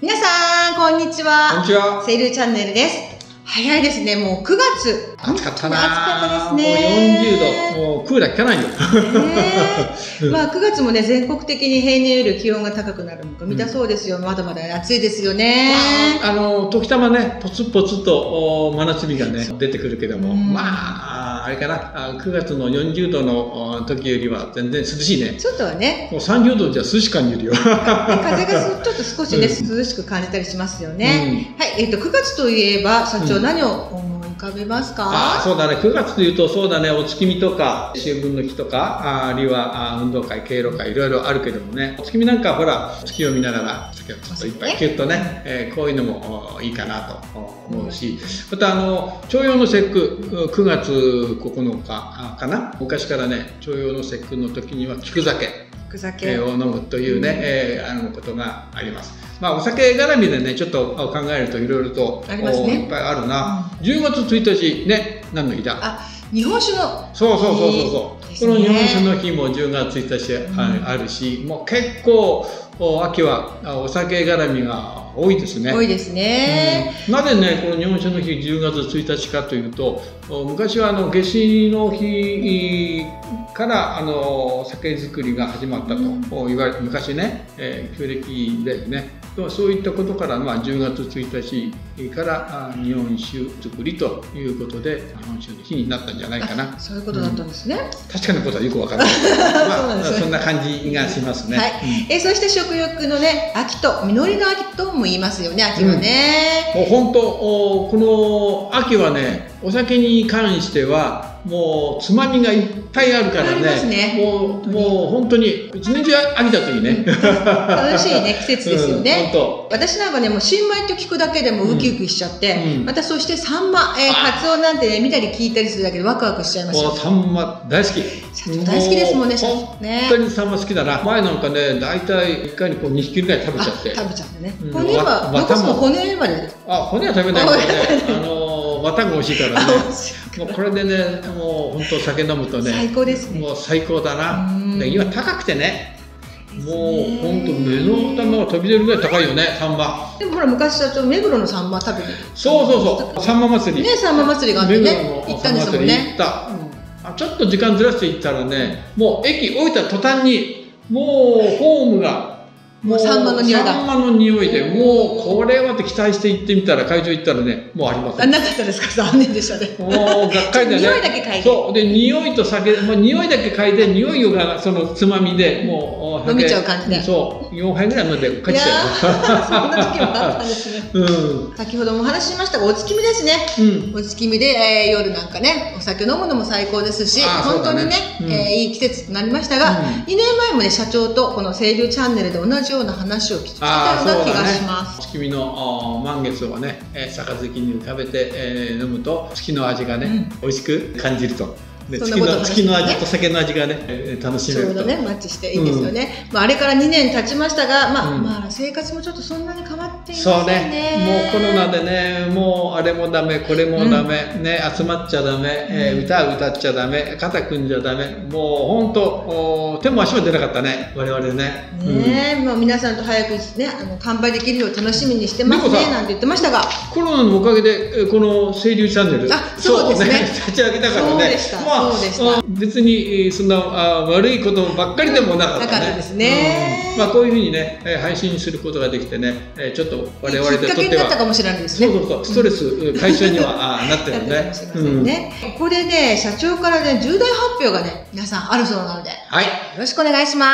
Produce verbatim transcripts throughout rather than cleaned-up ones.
皆さん、こんにちは。 こんにちは。 セイルチャンネルです。早いですね、もうくがつ。 暑かったな。 暑かったですね。 もうよんじゅうど、もうクーラー効かないよ。 ね、まあくがつもね、全国的に平年より気温が高くなる見込みだそうですよ。うん、まだまだ暑いですよね。 まあ、あの時たまね、ポツポツと真夏日がね出てくるけども、うん、まああれかな、くがつのよんじゅうどの時よりは全然涼しいね。 ちょっとはね。 もうさんじゅうどじゃ涼しく感じるよ。 風がちょっと少しね、うん、涼しく感じたりしますよね。うん、はい、えっとくがつといえば社長、何を思い浮かべますか？ ああ、そうだね。くがつというとそうだね。お月見とか秋分の日とか、あるいは運動会、敬老会いろいろあるけどもね。お月見なんかほら月を見ながら先ほどちょっといっぱいキュッとね、えー、こういうのもいいかなと思うし、またあの重陽の節句くがつここのかかな。昔からね、重陽の節句の時には菊酒を飲むというね、うん、えー、あのことがあります。まあお酒絡みでね、ちょっと考えるといろいろとありますね、 いっぱいあるな。うん、じゅうがつついたちね、何の日だ？ あ、日本酒の。 そうそうそうそうそう。この日本酒の日もじゅうがつついたちあるし、うん、もう結構秋はお酒絡みが多いですね。 多いですね。 うん、なぜね、この日本酒の日じゅうがつついたちかというと、昔はあの夏至の日からあの酒造りが始まったと言われて、昔ね、えー、旧暦でね、そういったことから、まあ、じゅうがつついたちから日本酒造りということで日本酒の日になったんじゃないかな。 そういうことだったんですね。 うん、確かなことはよくわからない。まあ、そんな感じがしますね。 はい。うん、えそして食欲のね、秋と実りの秋とも言いますよね。秋はね。 うん、もう本当この秋はね、お酒に関してはもうつまみがいっぱいあるからね。 ね、 もうもう本当に一年中秋だといいね。 楽しいね季節ですよね。 うん、 私なんかね、もう新米と聞くだけでもウキウキしちゃって、うん、またそしてサンマ、えー、カツオなんてね見たり聞いたりするだけでワクワクしちゃいますよ。 サンマ大好き。 社長大好きですもんね。 本当にサンマ好きだな。前なんかね、大体いっかいにこうにひきぐらい食べちゃって。 食べちゃってね。骨は残すの骨まで。 あ、骨は食べないけどね。あの綿が美味しいからね。もうこれでね、もう本当酒飲むとね、 最高ですね。 もう最高だな。で今高くてね、もう本当目の玉が飛び出るぐらい高いよね、サンマ。 でもほら昔社長目黒のサンマ食べて。 そうそうそう、サンマ祭り。 ね、サンマ祭りがあってね、行ったんですもんね。 行った。ちょっと時間ずらして行ったらね、もう駅降りた途端にもうホームがもうサンマの匂いだ。 サンマの匂いで、もうこれはって期待して行ってみたら、会場行ったらね、もうありません。 なかったですか？残念でしたね。 もうがっかりでね。 匂いだけ嗅いで。 そうで、匂いと酒、まあ匂いだけ嗅いで、匂いがそのつまみでもう飲めちゃう感じで。 そう、よんはいぐらい飲んで帰っちゃう。 そんな時もあったんですね。うん。先ほどもお話ししましたが、お月見ですね。うん。お月見で、えー、夜なんかね、お酒飲むのも最高ですし、本当にね、えー、いい季節となりましたが、にねんまえもね、社長とこの清流チャンネルで同じような話を聞いたような気がします。 月見の満月をね、杯に食べて、えー、飲むと月の味がね、うん、美味しく感じると。で月の月の味と酒の味がね楽しめると。 ちょうどねマッチしていいですよね。うん、まああれからにねん経ちましたが、まあ、うん、まあ生活もちょっとそんなに変わっていませんね。 そうね。もうコロナでね、もうあれもダメこれもダメ、うん、ね集まっちゃダメ、えー、歌歌っちゃダメ肩組んじゃダメ。もう本当手も足も出なかったね我々ね。 ね、うん、もう皆さんと早くねあの乾杯できるよう楽しみにしてますねなんて言ってましたが。 コロナのおかげでこの清流チャンネル。 あ、そうですね。 立ち上げたからね。 そうでした。そうでした。 別にそんな悪いことばっかりでもなかったね。 なかったですね。 うん、まあこういうふうにね配信することができてね、ちょっと我々にとってはきっかけになったかもしれないですね。そうそうそう、ストレス解消にはなってるね。 ここでね社長からね重大発表がね皆さんあるそうなので、はい、よろしくお願いします。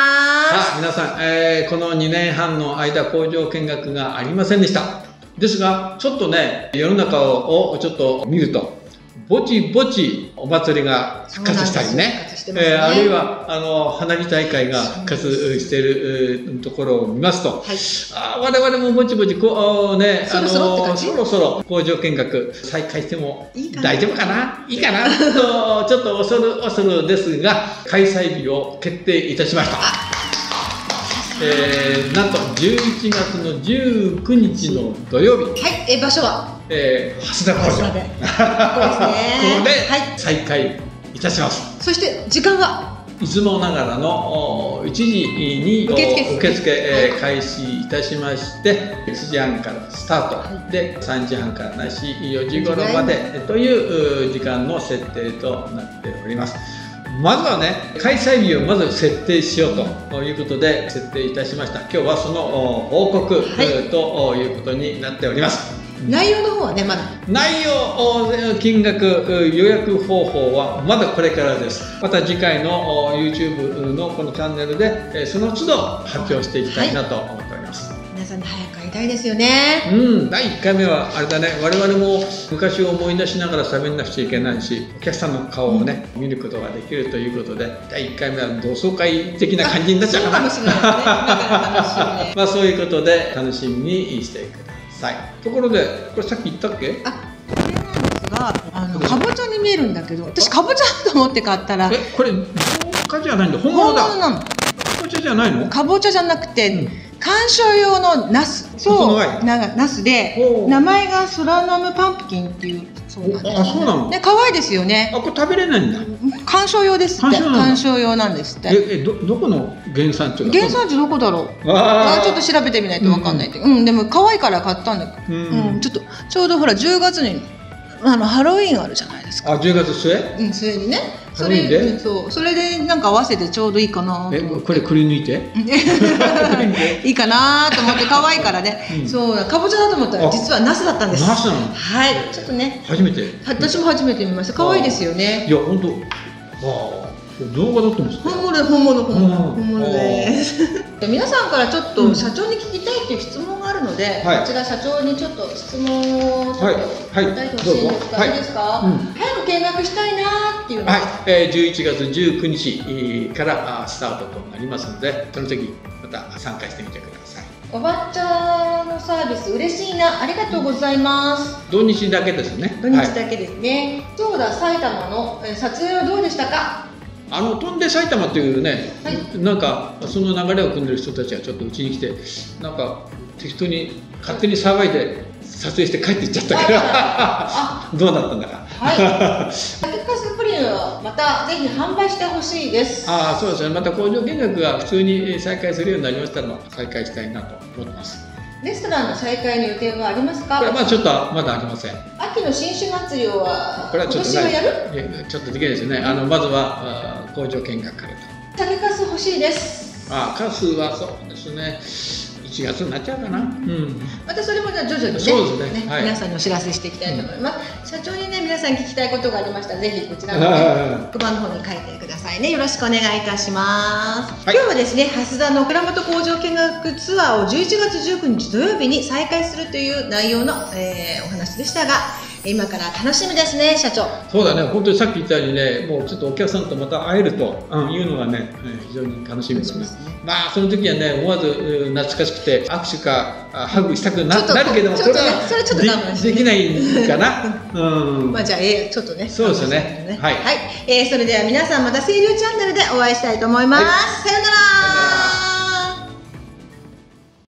さあ皆さん、えー、このにねんはんの間工場見学がありませんでした。ですがちょっとね世の中をちょっと見ると。ぼちぼちお祭りが復活したりね、えー、あるいはあの花火大会が復活しているところを見ますと、はい、あ我々もぼちぼちこう、ね、 そろそろって感じ？ そろそろ工場見学再開しても大丈夫かないいかなとちょっと恐る恐るですが開催日を決定いたしました。えー、なんとじゅういちがつのじゅうくにちの土曜日。 はい、え場所はえー、蓮田工場。ここで再開いたします。 そして時間はいつもながらのいちじに受付開始いたしまして、いちじはんからスタートでさんじはんからなしよじ頃までという時間の設定となっております。まずはね、開催日をまず設定しようということで設定いたしました。今日はその報告、はい、ということになっております。 内容の方はね、まだ内容、金額、予約方法はまだこれからです。また次回の YouTube のこのチャンネルでその都度発表していきたいなと思っております。 はい、皆さんに早く会いたいですよね。 うん、だいいっかいめはあれだね、我々も昔を思い出しながら喋んなくちゃいけないし、お客さんの顔をね、うん、見ることができるということで、だいいっかいめは同窓会的な感じになっちゃうかな。 そうかもしれないですね。だから楽しみね。 まあそういうことで楽しみにしてください。ところで、これさっき言ったっけ？ あ、これなんですが、あのかぼちゃに見えるんだけど、私かぼちゃと思って買ったら、 え、これ造花じゃないんだ、本物だ。 本物なの。 かぼちゃじゃないの？かぼちゃじゃなくて、うん、観賞用のナス。そう、なナスで、名前がソラナムパンプキンっていう。そうなんです。 あ、そうなの。 ね、可愛いですよね。 あ、これ食べれないんだ。 観賞用ですって。観賞用なんですって。 え、え、ど、どこの原産地？ 原産地どこだろう。ああ、ちょっと調べてみないとわかんないけど、うん、でも可愛いから買ったんだけど、うん、ちょっとちょうどほらじゅうがつにあのハロウィーンあるじゃないですか。 あ、じゅうがつ末？うん、 末にね。 それで、 そう、それでなんか合わせてちょうどいいかな。 え、これくり抜いて？ いいかなと思って可愛いからね。そう、かぼちゃだと思ったら実はナスだったんです。 ナスなの？ はい、ちょっとね。 初めて。 私も初めて見ました。可愛いですよね。 いや、本当。わあ。動画だったんですか？ 本物、本物、本物、本物です。皆さんからちょっと社長に聞きたいっていう質問があるので、こちら社長にちょっと質問をちょっと答えてほしいんですが、いいですか？早く見学したいなっていうのは、 はい、じゅういちがつじゅうくにちからスタートとなりますので、その時また参加してみてください。 おばちゃんのサービス嬉しいな、ありがとうございます。 土日だけですね。 土日だけですね。そうだ、埼玉の撮影はどうでしたか？ あの飛んで埼玉というね、はい、なんかその流れを組んでる人たちがちょっとうちに来て、なんか適当に勝手に騒いで撮影して帰っていっちゃったからどうだったんだか。 はい。酒かすプリンはまたぜひ販売してほしいです。 ああ、そうですね。また工場見学が普通に再開するようになりましたら再開したいなと思ってます。 レストランの再開の予定はありますか？ これはまあちょっとまだありません。 秋の新酒祭りはこれはちょっと今年はやる？ ちょっとできないですね。あのまずは工場見学からと。 酒かす欲しいです。 ああ、かすはそうですね。いちがつになっちゃうかな。うん。 またそれもじゃあ徐々にね、 そうですね。 皆さんにお知らせしていきたいと思います。社長にね、皆さん聞きたいことがありましたら、ぜひこちらの黒板の方に書いてくださいね。よろしくお願いいたします。今日はですね、蓮田の蔵元工場見学ツアーをじゅういちがつじゅうくにち土曜日に再開するという内容の、えー、お話でしたが、今から楽しみですね、社長。 そうだね、本当にさっき言ったようにね、もうちょっとお客さんとまた会えると、うん、いうのがね、非常に楽しみですね。まあその時はね、思わず懐かしくて握手かハグしたく な, なるけども、それはそれちょっと我慢して、 できないかな。うん。 まあじゃあ、えー、ちょっとね。 そうですよね。 はい。はい、えー、それでは皆さんまた清流チャンネルでお会いしたいと思います。はい、さよなら。